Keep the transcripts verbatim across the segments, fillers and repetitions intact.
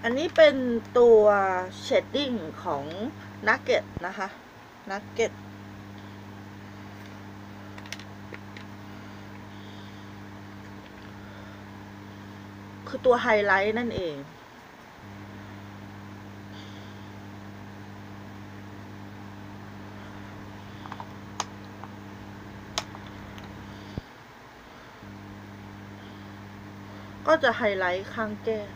อันนี้เป็นตัวเชดดิ้งของนักเก็ตนะคะนักเก็ตคือตัวไฮไลท์นั่นเองก็จะไฮไลท์ข้างแก้ม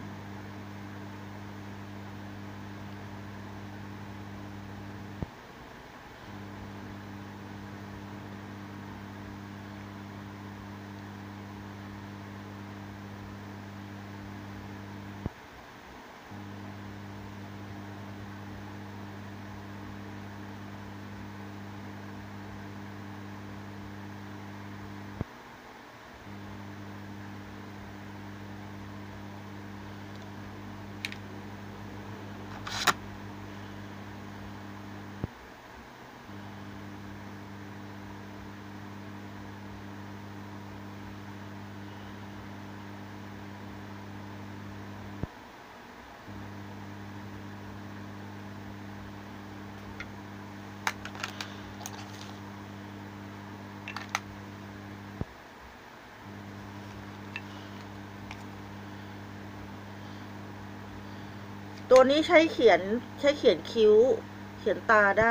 ตัวนี้ใช้เขียนใช้เขียนคิ้วเขียนตาได้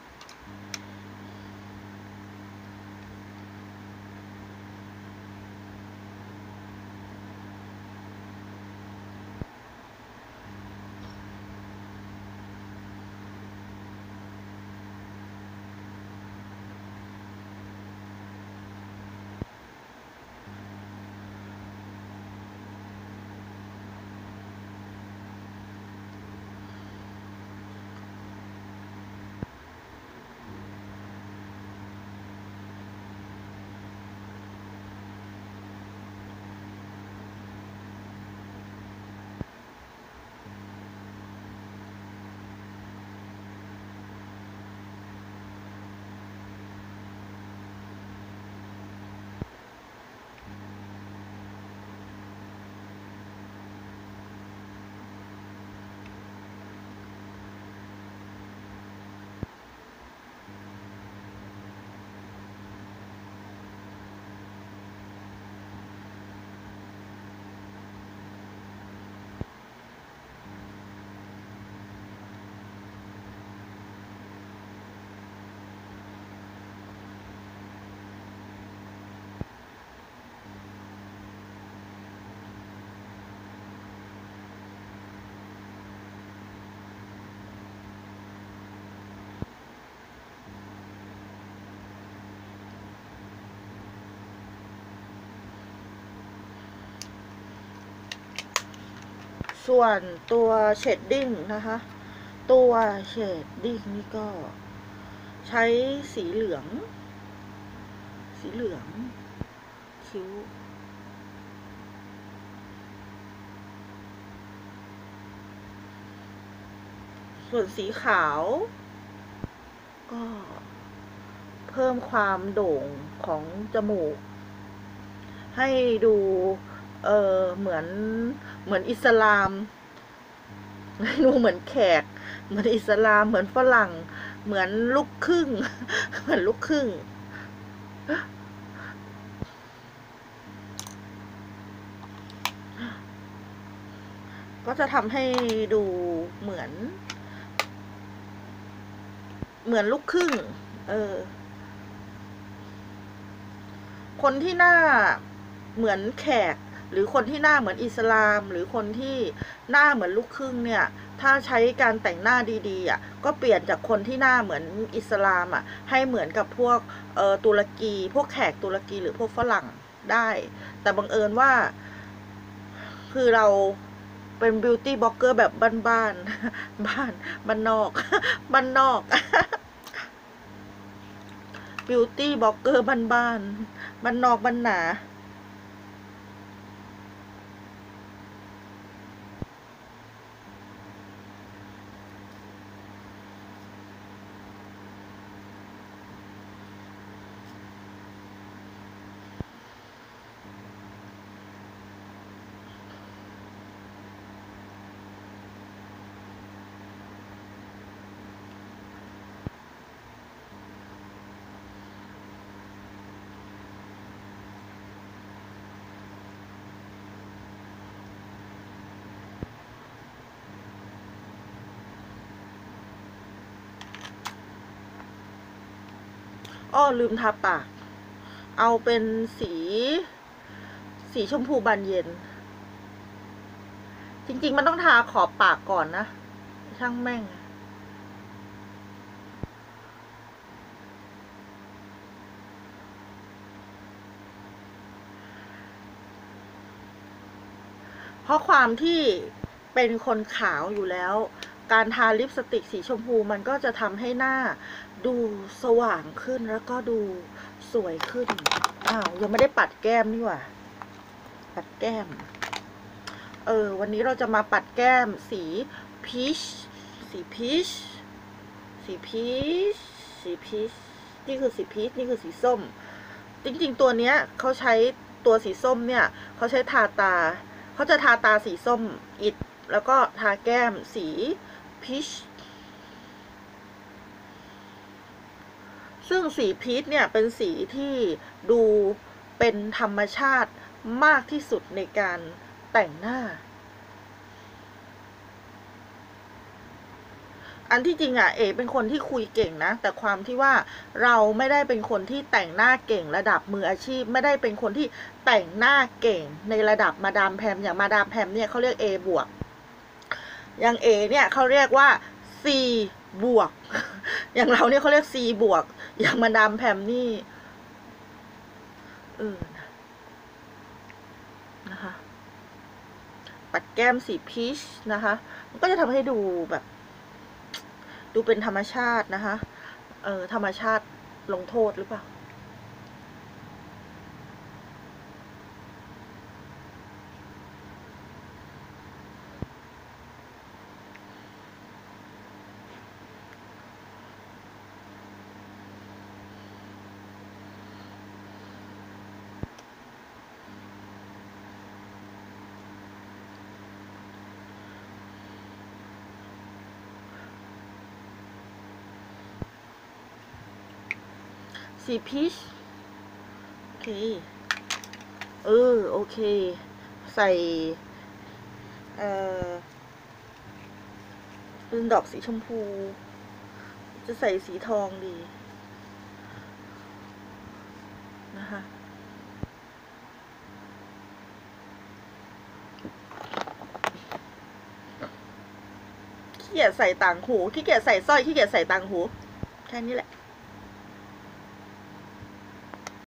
ส่วนตัวเชดดิ้งนะคะตัวเชดดิ้งนี่ก็ใช้สีเหลืองสีเหลืองคิ้วส่วนสีขาวก็เพิ่มความโด่งของจมูกให้ดูเออเหมือนเหมือนอิสลามดูเหมือนแขกเหมือนอิสลามเหมือนฝรั่งเหมือนลูกครึ่งเหมือนลูกครึ่งก็จะทำให้ดูเหมือนเหมือนลูกครึ่งเออคนที่หน้าเหมือนแขกหรือคนที่หน้าเหมือนอิสลามหรือคนที่หน้าเหมือนลูกครึ่งเนี่ยถ้าใช้การแต่งหน้าดีๆอ่ะก็เปลี่ยนจากคนที่หน้าเหมือนอิสลามอ่ะให้เหมือนกับพวกเออตุรกีพวกแขกตุรกีหรือพวกฝรั่งได้แต่บังเอิญว่าคือเราเป็นบิวตี้บล็อกเกอร์แบบบ้านๆบ้านบ้านนอกบ้านนอกบิวตี้บล็อกเกอร์บ้านบ้านบ้านนอกบ้านหนาอ้อลืมทาปากเอาเป็นสีสีชมพูบานเย็นจริงๆมันต้องทาขอบปากก่อนนะช่างแม่งเพราะความที่เป็นคนขาวอยู่แล้วการทาลิปสติกสีชมพูมันก็จะทำให้หน้าดูสว่างขึ้นแล้วก็ดูสวยขึ้นอ้าวยังไม่ได้ปัดแก้มนี่หว่าปัดแก้มเออวันนี้เราจะมาปัดแก้มสีพีชสีพีชสีพีชสีพีชนี่คือสีพีชนี่คือสีส้มจริงๆตัวเนี้ยเขาใช้ตัวสีส้มเนี่ยเขาใช้ทาตาเขาจะทาตาสีส้มอิดแล้วก็ทาแก้มสีพีชซึ่งสีพีชเนี่ยเป็นสีที่ดูเป็นธรรมชาติมากที่สุดในการแต่งหน้าอันที่จริงอ่ะเอเป็นคนที่คุยเก่งนะแต่ความที่ว่าเราไม่ได้เป็นคนที่แต่งหน้าเก่งระดับมืออาชีพไม่ได้เป็นคนที่แต่งหน้าเก่งในระดับมาดามแพมอย่างมาดามแพมเนี่ยเขาเรียก A บวกอย่าง A เนี่ยเขาเรียกว่า C บวกอย่างเราเนี่ยเขาเรียก C บวกอย่างมาดามแพมนี่เออนะคะปัดแก้มสีพีชนะคะมันก็จะทำให้ดูแบบดูเป็นธรรมชาตินะคะเออธรรมชาติลงโทษหรือเปล่าสีพีชโอเคเออโอเคใส่เอ่อเป็นดอกสีชมพูจะใส่สีทองดีนะคะขี้เกียจใส่ต่างหูขี้เกียจใส่สร้อยขี้เกียจใส่ต่างหูแค่นี้แหละ